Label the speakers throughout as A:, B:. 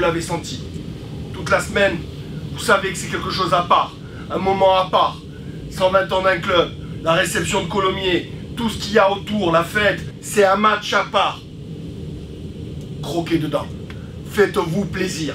A: l'avez senti. Toute la semaine, vous savez que c'est quelque chose à part, un moment à part. 120 ans d'un club, la réception de Colomiers, tout ce qu'il y a autour, la fête, c'est un match à part. Croquez dedans. Faites-vous plaisir.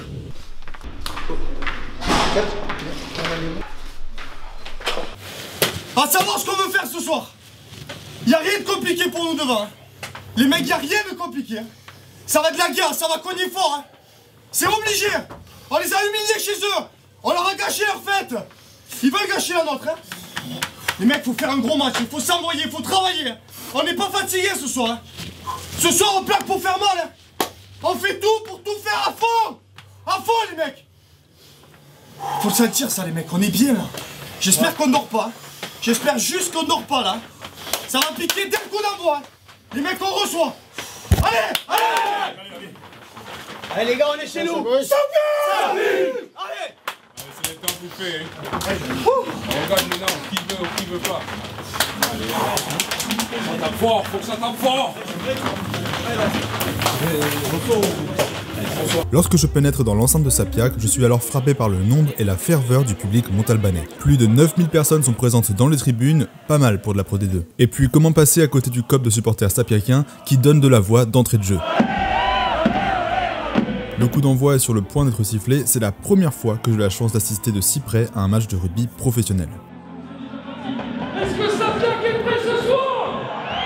B: À savoir ce qu'on veut faire ce soir. Y a rien de compliqué pour nous devant. Hein. Les mecs, y a rien de compliqué. Hein. Ça va de la guerre, ça va cogner fort. Hein. C'est obligé. On les a humiliés chez eux. On leur a gâché leur fête. Ils veulent gâcher la nôtre. Hein. Les mecs, faut faire un gros match. Il faut s'envoyer, il faut travailler. Hein. On n'est pas fatigués ce soir. Hein. Ce soir, on plaque pour faire mal. Hein. On fait tout pour tout faire à fond. À fond, les mecs. Faut le sentir, ça, les mecs. On est bien, là. J'espère qu'on dort pas. Hein. J'espère juste qu'on dort pas, là. Ça va piquer dès le coup d'envoi. Hein. Les mecs, on reçoit. Allez, allez.
C: Allez les gars, on est chez nous.
B: Allez.
D: C'est le temps bouffé. Hein. On regarde maintenant, qui veut ou qui veut pas. Allez, ça tape fort, faut que ça tape fort.
E: Lorsque je pénètre dans l'enceinte de Sapiac, je suis alors frappé par le nombre et la ferveur du public montalbanais. Plus de 9000 personnes sont présentes dans les tribunes, pas mal pour de la Pro D2. Et puis comment passer à côté du COP de supporters sapiaciens qui donne de la voix d'entrée de jeu. Le coup d'envoi est sur le point d'être sifflé, c'est la première fois que j'ai la chance d'assister de si près à un match de rugby professionnel.
F: Est-ce que Sapiac est prêt ce soir?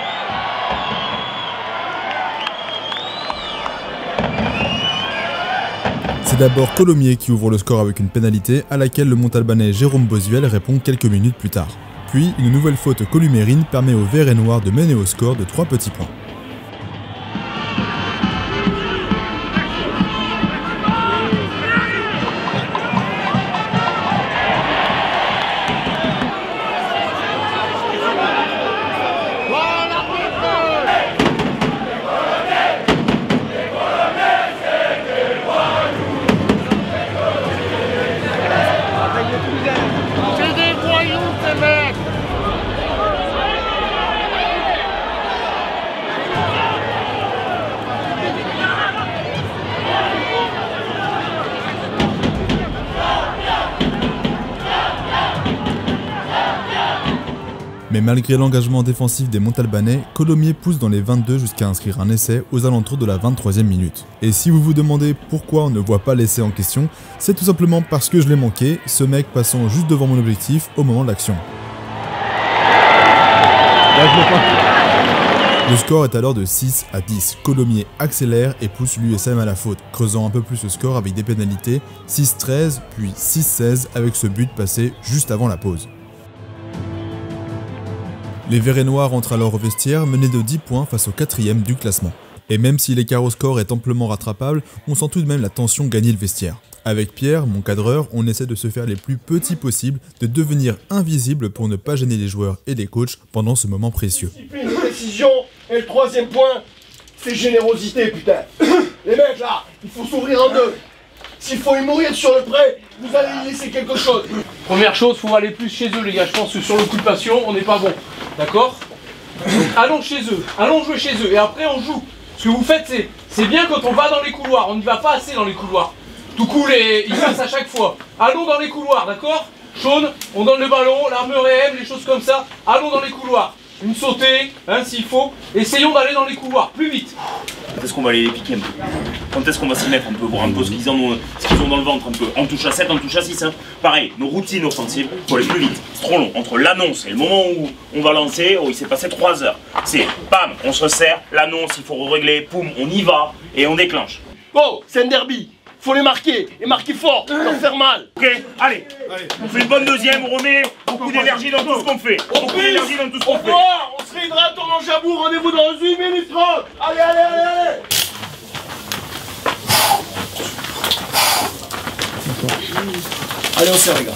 E: C'est d'abord Colomiers qui ouvre le score avec une pénalité à laquelle le Montalbanais Jérôme Bosuel répond quelques minutes plus tard. Puis une nouvelle faute columérine permet aux Verts et Noirs de mener au score de 3 petits points. Mais malgré l'engagement défensif des Montalbanais, Colomiers pousse dans les 22 jusqu'à inscrire un essai aux alentours de la 23e minute. Et si vous vous demandez pourquoi on ne voit pas l'essai en question, c'est tout simplement parce que je l'ai manqué, ce mec passant juste devant mon objectif au moment de l'action. Le score est alors de 6-10. Colomiers accélère et pousse l'USM à la faute, creusant un peu plus le score avec des pénalités, 6-13 puis 6-16 avec ce but passé juste avant la pause. Les Verts et Noirs entrent alors au vestiaire menés de 10 points face au 4e du classement. Et même si l'écart au score est amplement rattrapable, on sent tout de même la tension gagner le vestiaire. Avec Pierre, mon cadreur, on essaie de se faire les plus petits possibles, de devenir invisible pour ne pas gêner les joueurs et les coachs pendant ce moment précieux.
A: Discipline, précision, et le 3e point, c'est générosité, putain. Les mecs là, il faut s'ouvrir en deux. S'il faut y mourir sur le pré, vous allez y laisser quelque chose.
C: Première chose, faut aller plus chez eux les gars. Je pense que sur l'occupation, on n'est pas bon. D'accord? Allons chez eux, allons jouer chez eux et après on joue. Ce que vous faites, c'est bien quand on va dans les couloirs. On n'y va pas assez dans les couloirs. Tout cool et ils passent à chaque fois. Allons dans les couloirs, d'accord? Sean, on donne le ballon, l'armure M, les choses comme ça. Allons dans les couloirs. Une sautée, hein, s'il faut. Essayons d'aller dans les couloirs, plus vite.
G: Quand est-ce qu'on va aller les piquer un peu? Quand est-ce qu'on va s'y mettre un peu, voir un peu ce qu'ils ont dans le ventre un peu? On touche à 7, on touche à 6. Hein. Pareil, nos routines offensives, il faut aller plus vite. C'est trop long. Entre l'annonce et le moment où on va lancer, il s'est passé 3 heures. C'est bam, on se resserre, l'annonce, il faut régler, poum, on y va et on déclenche.
A: Oh, c'est un derby. Faut les marquer, et marquer fort, leur faire mal.
G: Ok, allez, on fait une bonne deuxième, on remet beaucoup d'énergie dans tout ce qu'on fait. Beaucoup d'énergie dans tout ce qu'on fait.
A: On se réhydrate, on mange à bout, rendez-vous dans 1 minute 30. Allez, allez, allez, allez. Allez, on serre les gars.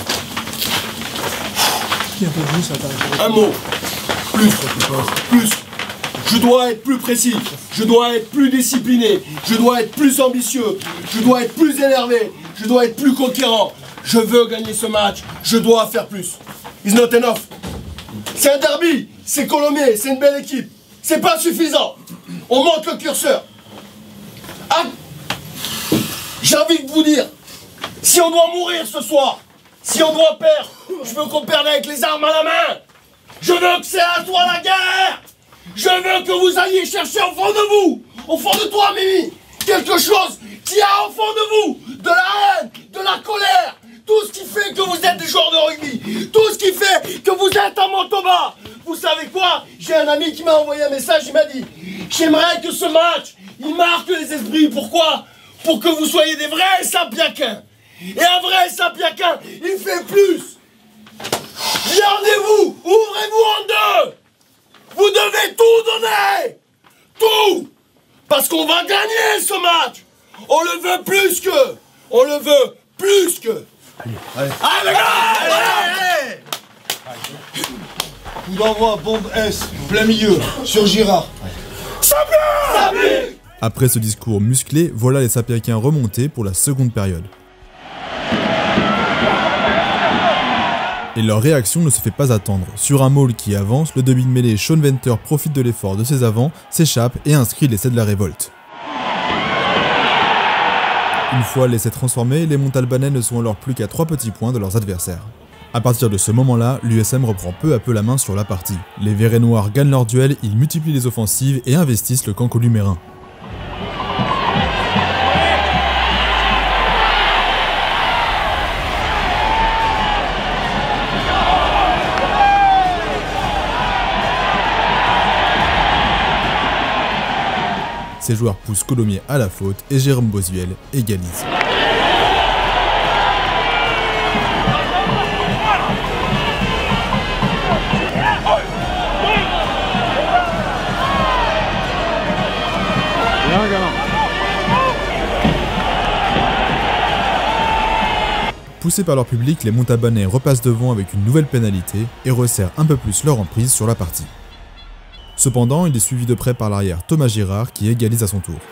A: Un mot. Plus. Je dois être plus précis, je dois être plus discipliné, je dois être plus ambitieux, je dois être plus énervé, je dois être plus conquérant. Je veux gagner ce match, je dois faire plus. It's not enough. C'est un derby, c'est Colomiers, c'est une belle équipe. C'est pas suffisant. On monte le curseur. Ah. J'ai envie de vous dire, si on doit mourir ce soir, si on doit perdre, je veux qu'on perde avec les armes à la main. Je veux que c'est à toi la guerre. Je veux que vous alliez chercher au fond de vous, au fond de toi Mimi, quelque chose qui a au fond de vous, de la haine, de la colère, tout ce qui fait que vous êtes des joueurs de rugby, tout ce qui fait que vous êtes un motoba. Vous savez quoi? J'ai un ami qui m'a envoyé un message, il m'a dit, j'aimerais que ce match, il marque les esprits. Pourquoi? Pour que vous soyez des vrais sapiaquins. Et un vrai sapiaquin, il fait plus. Regardez-vous, ouvrez-vous en deux. Vous devez tout donner. Tout. Parce qu'on va gagner ce match. On le veut plus que. On le veut plus que. Allez les gars, allez.
B: Coup d'envoi, bombe S, plein milieu, sur Girard.
E: Après ce discours musclé, voilà les Sapiakiens remontés pour la seconde période. Et leur réaction ne se fait pas attendre. Sur un maul qui avance, le demi-mêlée Sean Venter profite de l'effort de ses avants, s'échappe et inscrit l'essai de la révolte. Une fois l'essai transformé, les Montalbanais ne sont alors plus qu'à 3 petits points de leurs adversaires. A partir de ce moment-là, l'USM reprend peu à peu la main sur la partie. Les Verts et Noirs gagnent leur duel, ils multiplient les offensives et investissent le camp columérin. Ces joueurs poussent Colomiers à la faute et Jérôme Bosuel égalise. Poussés par leur public, les Montalbanais repassent devant avec une nouvelle pénalité et resserrent un peu plus leur emprise sur la partie. Cependant, il est suivi de près par l'arrière Thomas Girard qui égalise à son tour.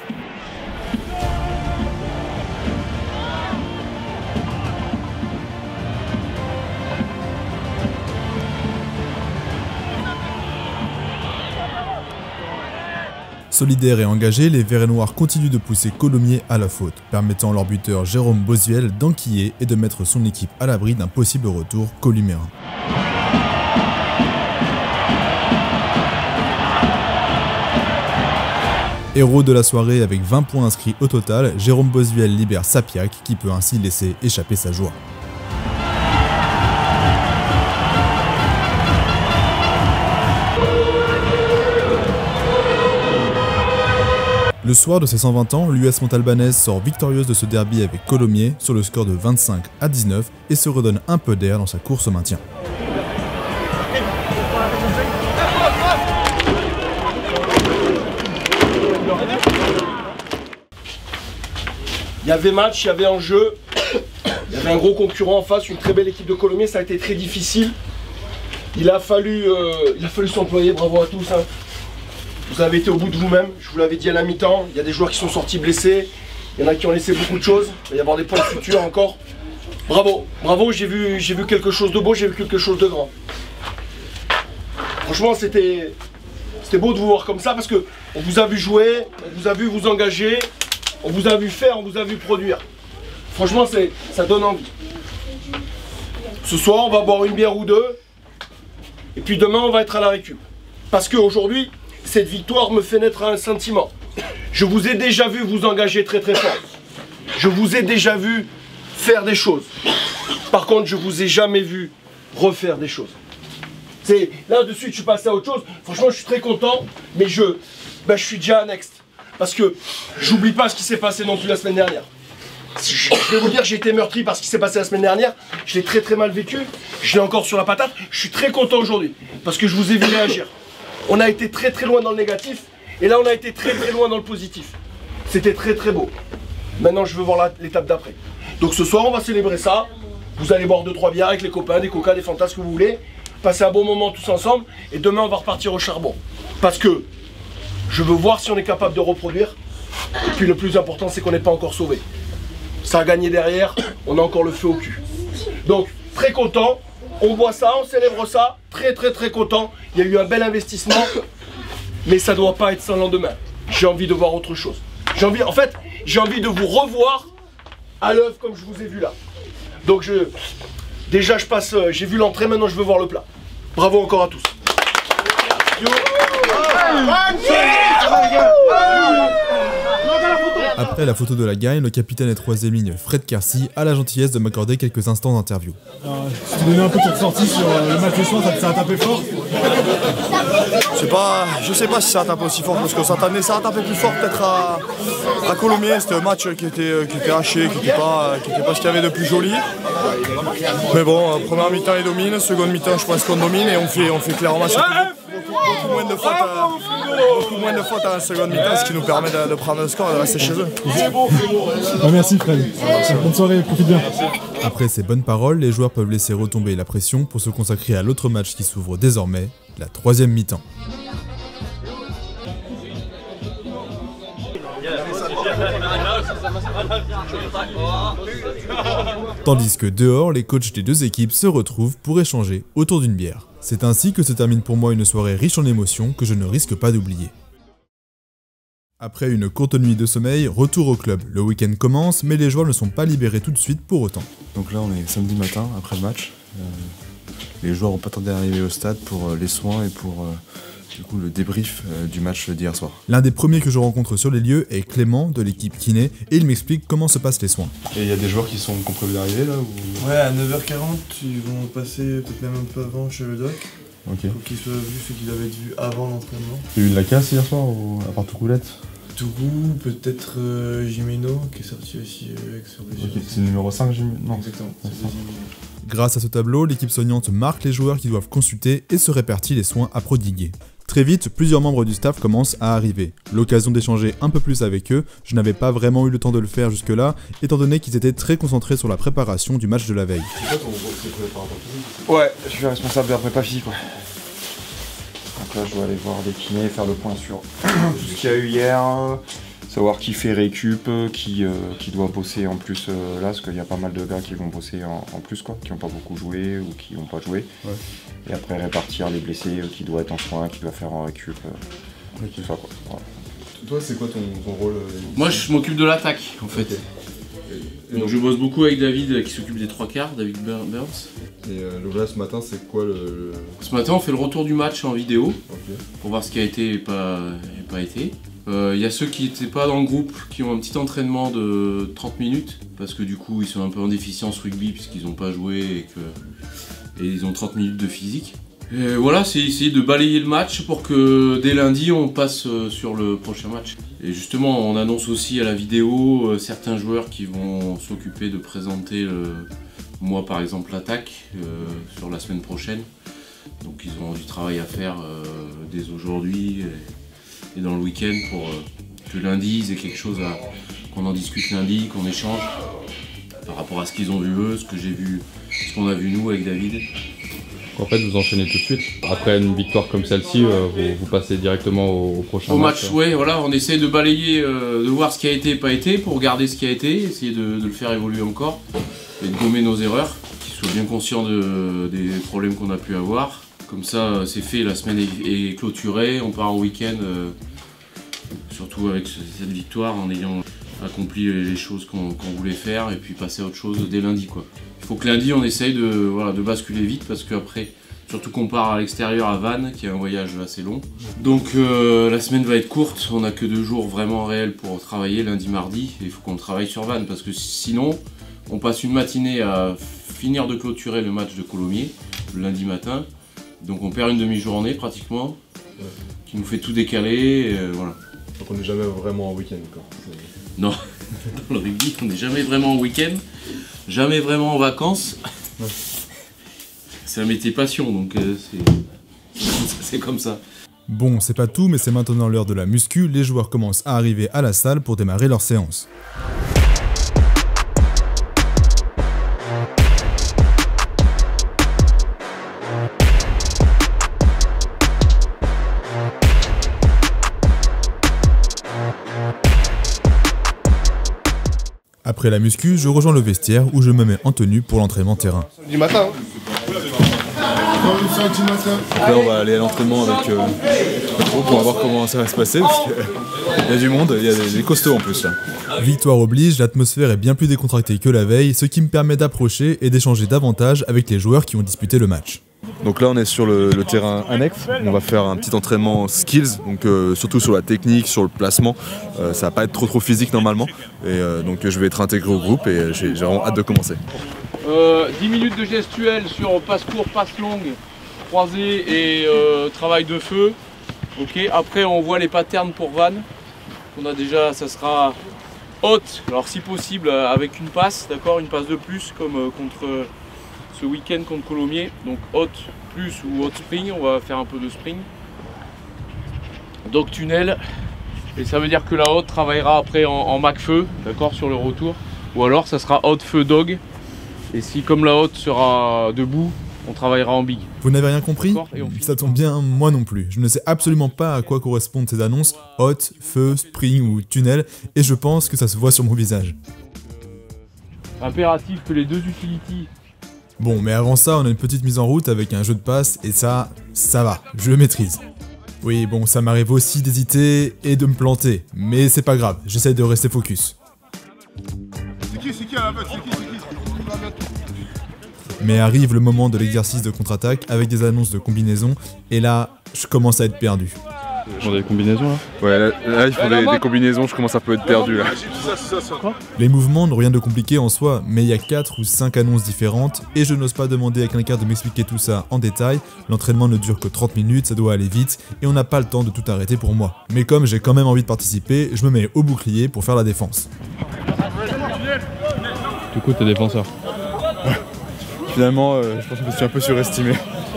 E: Solidaires et engagés, les Verts et Noirs continuent de pousser Colomiers à la faute, permettant leur buteur Jérôme Bosuel d'enquiller et de mettre son équipe à l'abri d'un possible retour columérin. Héros de la soirée avec 20 points inscrits au total, Jérôme Bosuel libère Sapiac qui peut ainsi laisser échapper sa joie. Le soir de ses 120 ans, l'US Montalbanaise sort victorieuse de ce derby avec Colomiers sur le score de 25-19 et se redonne un peu d'air dans sa course au maintien.
A: Il y avait match, il y avait enjeu, il y avait un gros concurrent en face, une très belle équipe de Colomiers, ça a été très difficile. Il a fallu s'employer, bravo à tous. Hein. Vous avez été au bout de vous-même, je vous l'avais dit à la mi-temps, il y a des joueurs qui sont sortis blessés, il y en a qui ont laissé beaucoup de choses, il va y avoir des points de futur encore. Bravo, bravo, j'ai vu quelque chose de beau, j'ai vu quelque chose de grand. Franchement, c'était beau de vous voir comme ça parce que on vous a vu jouer, on vous a vu vous engager. On vous a vu faire, on vous a vu produire. Franchement, ça donne envie. Ce soir, on va boire une bière ou deux. Et puis demain, on va être à la récup. Parce qu'aujourd'hui, cette victoire me fait naître un sentiment. Je vous ai déjà vu vous engager très très fort. Je vous ai déjà vu faire des choses. Par contre, je vous ai jamais vu refaire des choses. Là, de suite, je suis passé à autre chose. Franchement, je suis très content. Mais je suis déjà à next. Parce que j'oublie pas ce qui s'est passé non plus la semaine dernière. Je vais vous dire, j'ai été meurtri par ce qui s'est passé la semaine dernière. Je l'ai très très mal vécu. Je l'ai encore sur la patate. Je suis très content aujourd'hui. Parce que je vous ai vu réagir. On a été très très loin dans le négatif. Et là, on a été très très loin dans le positif. C'était très très beau. Maintenant, je veux voir l'étape d'après. Donc ce soir, on va célébrer ça. Vous allez boire 2-3 bières avec les copains, des coca, des fantas, ce que vous voulez. Passer un bon moment tous ensemble. Et demain, on va repartir au charbon. Parce que je veux voir si on est capable de reproduire. Et puis le plus important, c'est qu'on n'est pas encore sauvé. Ça a gagné derrière, on a encore le feu au cul. Donc, très content. On boit ça, on célèbre ça. Très très très content. Il y a eu un bel investissement. Mais ça ne doit pas être sans lendemain. J'ai envie de voir autre chose. J'ai envie de vous revoir à l'œuvre comme je vous ai vu là. Donc déjà je passe, j'ai vu l'entrée, maintenant je veux voir le plat. Bravo encore à tous.
E: Après la photo de la gagne, le capitaine et 3e ligne Fred Kersey a la gentillesse de m'accorder quelques instants d'interview.
H: Si tu donnais un peu ton ressenti sur le match de soir, ça a tapé fort?
B: Je sais pas si ça a tapé aussi fort parce que ça a tapé plus fort peut-être à Colomiers. C'était un match qui était haché, qui était pas ce qu'il y avait de plus joli. Mais bon, première mi-temps il domine, seconde mi-temps je pense qu'on domine et on fait clairement beaucoup moins de fautes à la seconde mi-temps, ce qui nous permet de prendre le score et de rester chez eux.
H: Merci Fred. Bonne soirée, profite bien.
E: Après ces bonnes paroles, les joueurs peuvent laisser retomber la pression pour se consacrer à l'autre match qui s'ouvre désormais, la 3e mi-temps. Tandis que dehors, les coachs des deux équipes se retrouvent pour échanger autour d'une bière. C'est ainsi que se termine pour moi une soirée riche en émotions que je ne risque pas d'oublier. Après une courte nuit de sommeil, retour au club. Le week-end commence, mais les joueurs ne sont pas libérés tout de suite pour autant.
I: Donc là on est samedi matin, après le match. Les joueurs n'ont pas tardé à arriver au stade pour les soins et pour du coup le débrief du match d'hier soir.
E: L'un des premiers que je rencontre sur les lieux est Clément de l'équipe kiné et il m'explique comment se passent les soins.
I: Et il y a des joueurs qui sont prévus d'arriver là ou...
J: Ouais, à 9h40, ils vont passer peut-être même un peu avant chez le doc.
I: Ok.
J: Pour qu'ils soient vus ceux qu'ils avaient vus avant l'entraînement.
I: Il y a eu de la casse hier soir ou à part Toucoulette?
J: Tougou, peut-être Jimeno qui est sorti aussi avec sur blessure.
I: Ok, c'est le numéro 5 Jimeno? Non,
J: exactement.
E: Grâce à ce tableau, l'équipe soignante marque les joueurs qui doivent consulter et se répartit les soins à prodiguer. Très vite, plusieurs membres du staff commencent à arriver. L'occasion d'échanger un peu plus avec eux, je n'avais pas vraiment eu le temps de le faire jusque-là, étant donné qu'ils étaient très concentrés sur la préparation du match de la veille.
K: Ouais, je suis responsable de la prépa physique, ouais. Donc là, je dois aller voir des kinés, faire le point sur tout ce qu'il y a eu hier, savoir qui fait récup, qui doit bosser en plus là, parce qu'il y a pas mal de gars qui vont bosser en plus, quoi, qui n'ont pas beaucoup joué ou qui n'ont pas joué. Ouais. Et après répartir les blessés, qui doivent être en soins, qui doivent faire en récup, tout ça, quoi. Voilà.
I: Toi, c'est quoi ton rôle
C: Moi, je m'occupe de l'attaque, en fait. Donc je bosse beaucoup avec David qui s'occupe des 3/4, David Burns.
I: Et donc là ce matin c'est quoi le...
C: Ce matin on fait le retour du match en vidéo, pour voir ce qui a été et pas été. Il y a ceux qui n'étaient pas dans le groupe qui ont un petit entraînement de 30 minutes parce que du coup ils sont un peu en déficience rugby puisqu'ils n'ont pas joué et ils ont 30 minutes de physique. Et voilà, c'est essayer de balayer le match pour que dès lundi on passe sur le prochain match. Et justement on annonce aussi à la vidéo certains joueurs qui vont s'occuper de présenter moi par exemple l'attaque sur la semaine prochaine. Donc ils auront du travail à faire dès aujourd'hui et dans le week-end pour que lundi ils aient quelque chose qu'on en discute lundi, qu'on échange par rapport à ce qu'ils ont vu eux, ce que j'ai vu, ce qu'on a vu nous avec David.
L: En fait, vous enchaînez tout de suite. Après une victoire comme celle-ci, vous passez directement au prochain match.
C: Au match, ouais, voilà, on essaie de balayer, de voir ce qui a été et pas été, pour regarder ce qui a été, essayer de le faire évoluer encore, et de gommer nos erreurs, qu'ils soient bien conscients des problèmes qu'on a pu avoir. Comme ça, c'est fait, la semaine est clôturée, on part en week-end, surtout avec cette victoire, en ayant accompli les choses qu'on voulait faire, et puis passer à autre chose dès lundi, quoi. Il faut que lundi on essaye de basculer vite parce qu'après, surtout qu'on part à l'extérieur à Vannes, qui est un voyage assez long. Donc la semaine va être courte, on n'a que 2 jours vraiment réels pour travailler, lundi, mardi, et il faut qu'on travaille sur Vannes parce que sinon, on passe une matinée à finir de clôturer le match de Colomiers, le lundi matin. Donc on perd une demi-journée pratiquement, qui nous fait tout décaler, voilà.
I: Donc on n'est jamais vraiment en week-end, quoi.
C: Non, dans le rugby, on n'est jamais vraiment en week-end. Jamais vraiment en vacances. Ouais. C'est un métier passion, donc c'est comme ça.
E: Bon, c'est pas tout, mais c'est maintenant l'heure de la muscu. Les joueurs commencent à arriver à la salle pour démarrer leur séance. Après la muscu, je rejoins le vestiaire où je me mets en tenue pour l'entraînement terrain.
B: Du matin.
E: Donc là on va aller à l'entraînement avec le groupe pour voir comment ça va se passer parce qu'il y a du monde, il y a des costauds en plus là. Victoire oblige, l'atmosphère est bien plus décontractée que la veille, ce qui me permet d'approcher et d'échanger davantage avec les joueurs qui ont disputé le match. Donc là on est sur le terrain annexe, on va faire un petit entraînement skills, donc surtout sur la technique, sur le placement, ça va pas être trop physique normalement, et donc je vais être intégré au groupe et j'ai vraiment hâte de commencer.
C: 10 minutes de gestuelle sur passe court, passe longue, croisée et travail de feu. Ok, après on voit les patterns pour Van. On a déjà, ça sera haute, alors si possible avec une passe, d'accord, une passe de plus comme contre ce week-end contre Colomiers. Donc haute plus ou haute spring, on va faire un peu de spring. Donc tunnel, et ça veut dire que la haute travaillera après en mac feu, d'accord, sur le retour. Ou alors ça sera haute feu dog. Et si comme la haute sera debout, on travaillera en big.
E: Vous n'avez rien compris? Ça tombe bien, moi non plus. Je ne sais absolument pas à quoi correspondent ces annonces, hot, feu, spring ou tunnel, et je pense que ça se voit sur mon visage.
C: Impératif que les deux utilities.
E: Bon, mais avant ça, on a une petite mise en route avec un jeu de passe, et ça va, je le maîtrise. Oui, bon, ça m'arrive aussi d'hésiter et de me planter, mais c'est pas grave, j'essaie de rester focus.
H: C'est qui à la bête?
E: Mais arrive le moment de l'exercice de contre-attaque avec des annonces de combinaisons, et là, je commence à être perdu.
L: Ils font des combinaisons là?
E: Ouais, là ils font des combinaisons, je commence un peu à être perdu là. Les mouvements n'ont rien de compliqué en soi, mais il y a 4 ou 5 annonces différentes, et je n'ose pas demander à quelqu'un de m'expliquer tout ça en détail. L'entraînement ne dure que 30 minutes, ça doit aller vite, et on n'a pas le temps de tout arrêter pour moi. Mais comme j'ai quand même envie de participer, je me mets au bouclier pour faire la défense.
L: Du coup t'es défenseur.
E: Finalement, je pense que je me suis un peu surestimé.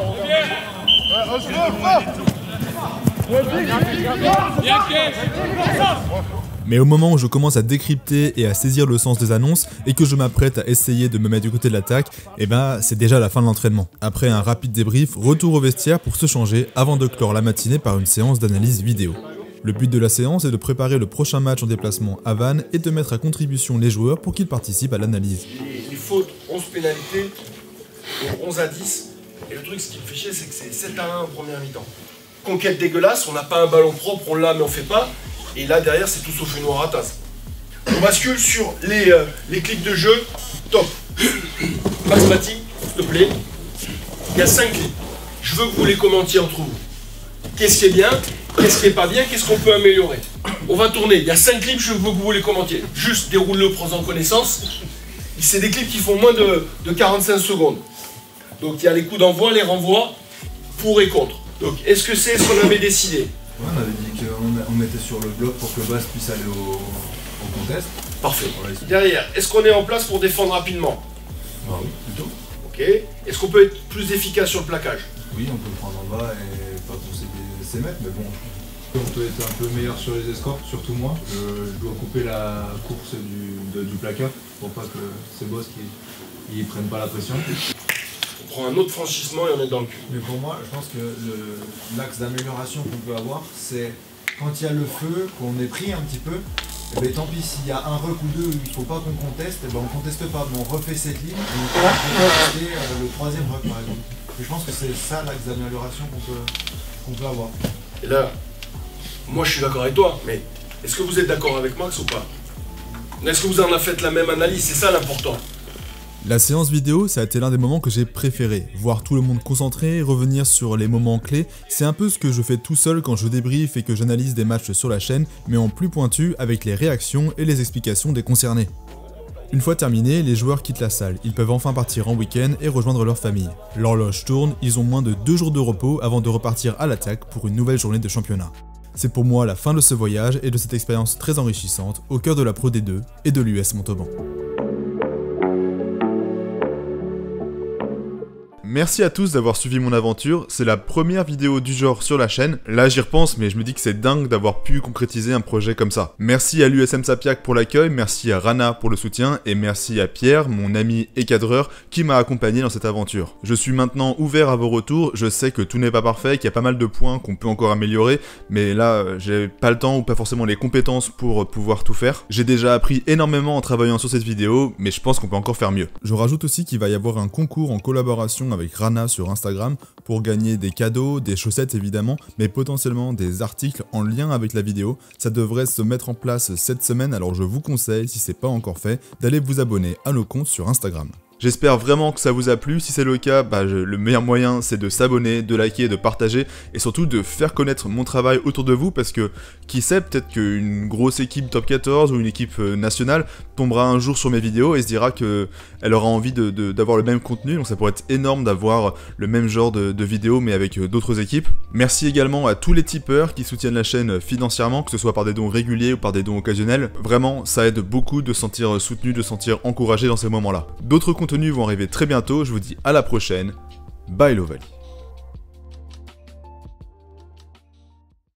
E: Mais au moment où je commence à décrypter et à saisir le sens des annonces et que je m'apprête à essayer de me mettre du côté de l'attaque, et ben c'est déjà la fin de l'entraînement. Après un rapide débrief, retour au vestiaire pour se changer avant de clore la matinée par une séance d'analyse vidéo. Le but de la séance est de préparer le prochain match en déplacement à Vannes et de mettre à contribution les joueurs pour qu'ils participent à l'analyse.
A: Les fautes, 11 pénalités, 11 à 10. Et le truc, ce qui me fait chier, c'est que c'est 7 à 1 en première mi-temps. Conquête dégueulasse, on n'a pas un ballon propre, on l'a mais on fait pas. Et là derrière, c'est tout sauf une noire à tasse. On bascule sur les clips de jeu. Top. Max Mati, s'il te plaît. Il y a 5 clips. Je veux que vous les commentiez entre vous. Qu'est-ce qui est bien? Qu'est-ce qui est pas bien? Qu'est-ce qu'on peut améliorer? On va tourner. Il y a 5 clips, je veux que vous les commentiez. Juste déroule-le, prends-en connaissance. C'est des clips qui font moins de 45 secondes. Donc il y a les coups d'envoi, les renvois, pour et contre. Donc est-ce que c'est ce qu'on avait décidé?
I: Ouais, on avait dit qu'on mettait sur le bloc pour que Basse puisse aller au contest.
A: Parfait. Derrière, est-ce qu'on est en place pour défendre rapidement?
I: Ah oui, plutôt.
A: Ok. Est-ce qu'on peut être plus efficace sur le plaquage?
I: Oui, on peut le prendre en bas et pas pousser ses mètres, mais bon. On peut être un peu meilleur sur les escorts, surtout moi. Je dois couper la course du placard pour pas que ces boss qui prennent pas la pression.
A: On prend un autre franchissement et on est dans le cul.
I: Mais pour moi, je pense que l'axe d'amélioration qu'on peut avoir, c'est quand il y a le feu, qu'on est pris un petit peu, et bien tant pis, s'il y a un rec ou deux où il ne faut pas qu'on conteste, et ben on conteste pas, mais on refait cette ligne et on peut contester le troisième rec par exemple. Et je pense que c'est ça l'axe d'amélioration qu'on peut avoir.
A: Et là, moi je suis d'accord avec toi, mais est-ce que vous êtes d'accord avec Max ou pas? Est-ce que vous en avez fait la même analyse? C'est ça l'important.
E: La séance vidéo, ça a été l'un des moments que j'ai préféré. Voir tout le monde concentré, revenir sur les moments clés, c'est un peu ce que je fais tout seul quand je débriefe et que j'analyse des matchs sur la chaîne, mais en plus pointu avec les réactions et les explications des concernés. Une fois terminé, les joueurs quittent la salle, ils peuvent enfin partir en week-end et rejoindre leur famille. L'horloge tourne, ils ont moins de 2 jours de repos avant de repartir à l'attaque pour une nouvelle journée de championnat. C'est pour moi la fin de ce voyage et de cette expérience très enrichissante au cœur de la Pro D2 et de l'US Montauban. Merci à tous d'avoir suivi mon aventure, c'est la première vidéo du genre sur la chaîne. Là j'y repense mais je me dis que c'est dingue d'avoir pu concrétiser un projet comme ça. Merci à l'USM Sapiac pour l'accueil, merci à Rana pour le soutien et merci à Pierre, mon ami et cadreur, qui m'a accompagné dans cette aventure. Je suis maintenant ouvert à vos retours, je sais que tout n'est pas parfait, qu'il y a pas mal de points qu'on peut encore améliorer, mais là j'ai pas le temps ou pas forcément les compétences pour pouvoir tout faire. J'ai déjà appris énormément en travaillant sur cette vidéo, mais je pense qu'on peut encore faire mieux. Je rajoute aussi qu'il va y avoir un concours en collaboration avec avec Rana sur Instagram pour gagner des cadeaux, des chaussettes évidemment, mais potentiellement des articles en lien avec la vidéo. Ça devrait se mettre en place cette semaine, alors je vous conseille, si c'est pas encore fait, d'aller vous abonner à nos comptes sur Instagram. J'espère vraiment que ça vous a plu, si c'est le cas, le meilleur moyen c'est de s'abonner, de liker, de partager et surtout de faire connaître mon travail autour de vous parce que qui sait, peut-être qu'une grosse équipe top 14 ou une équipe nationale tombera un jour sur mes vidéos et se dira qu'elle aura envie d'avoir le même contenu, donc ça pourrait être énorme d'avoir le même genre de vidéos mais avec d'autres équipes. Merci également à tous les tipeurs qui soutiennent la chaîne financièrement, que ce soit par des dons réguliers ou par des dons occasionnels. Vraiment, ça aide beaucoup de se sentir soutenu, de se sentir encouragé dans ces moments-là. D'autres contenus vont arriver très bientôt, je vous dis à la prochaine, bye Lovely.